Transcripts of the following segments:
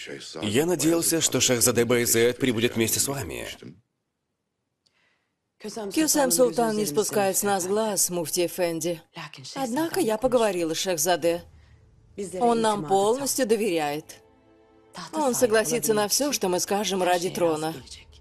Я надеялся, что Шахзаде Байзед прибудет вместе с вами. Кюсем Султан не спускает с нас глаз, муфти Эфенди. Однако я поговорила с Шахзаде. Он нам полностью доверяет. Он согласится на все, что мы скажем ради трона.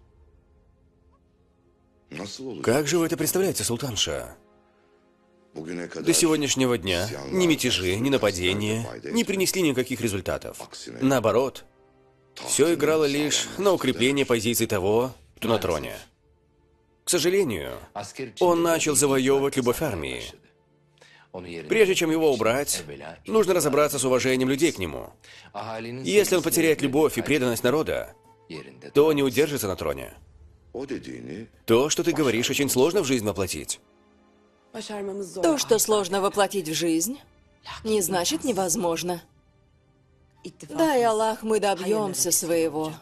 Как же вы это представляете, султанша? До сегодняшнего дня ни мятежи, ни нападения не принесли никаких результатов. Наоборот, все играло лишь на укрепление позиций того, кто на троне. К сожалению, он начал завоевывать любовь армии. Прежде чем его убрать, нужно разобраться с уважением людей к нему. Если он потеряет любовь и преданность народа, то не удержится на троне. То, что ты говоришь, очень сложно в жизнь воплотить. То, что сложно воплотить в жизнь, не значит невозможно. Дай Аллах, мы добьемся своего.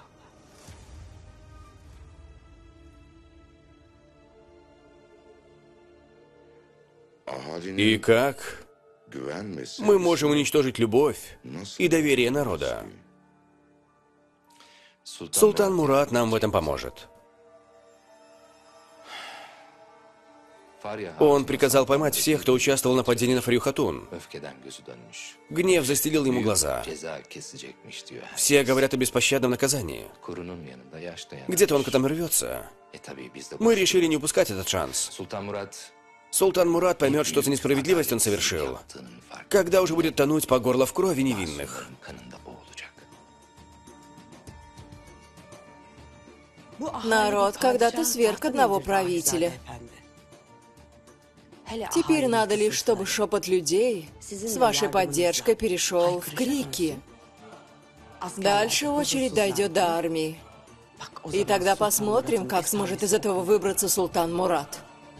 И как мы можем уничтожить любовь и доверие народа? Султан Мурат нам в этом поможет. Он приказал поймать всех, кто участвовал в нападении на Фарию Хатун. Гнев застелил ему глаза. Все говорят о беспощадном наказании. Где-то он к этому рвется. Мы решили не упускать этот шанс. Султан Мурат поймет, что за несправедливость он совершил, когда уже будет тонуть по горло в крови невинных. Народ когда-то сверг одного правителя. Теперь надо лишь, чтобы шепот людей с вашей поддержкой перешел в крики. Дальше очередь дойдет до армии. И тогда посмотрим, как сможет из этого выбраться Султан Мурат.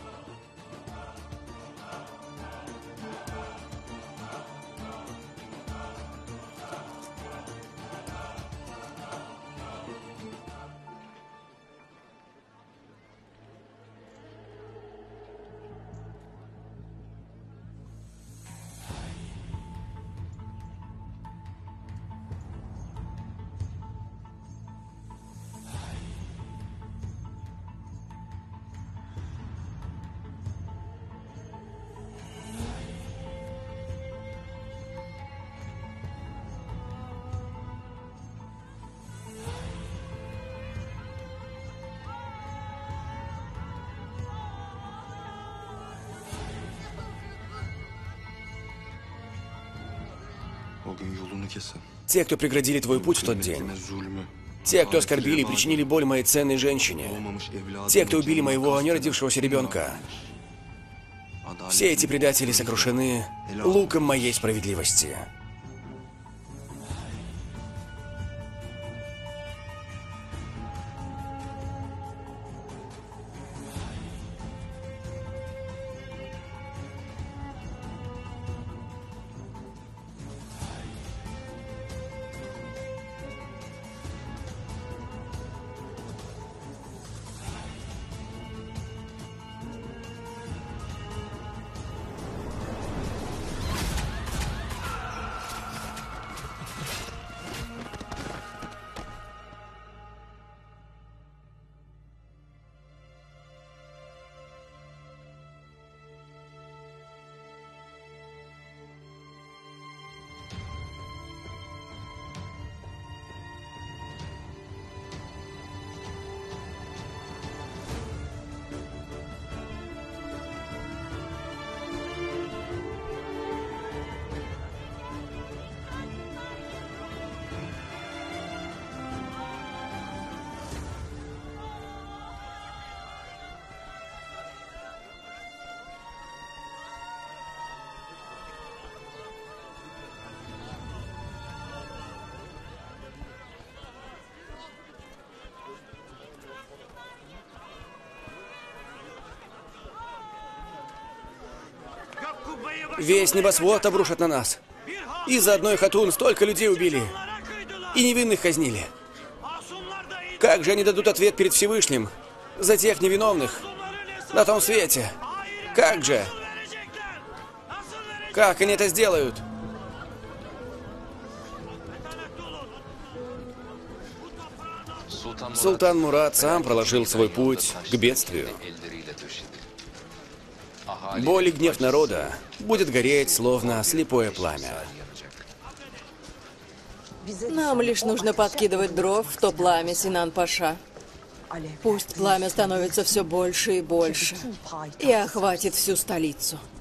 Те, кто преградили твой путь в тот день. Те, кто оскорбили и причинили боль моей ценной женщине. Те, кто убили моего неродившегося ребенка. Все эти предатели сокрушены луком моей справедливости. Весь небосвод обрушат на нас. Из-за одной хатун столько людей убили. И невинных казнили. Как же они дадут ответ перед Всевышним за тех невиновных на том свете? Как же? Как они это сделают? Султан Мурад сам проложил свой путь к бедствию. Боль и гнев народа будет гореть, словно слепое пламя. Нам лишь нужно подкидывать дров в то пламя, Синан-паша. Пусть пламя становится все больше и больше и охватит всю столицу.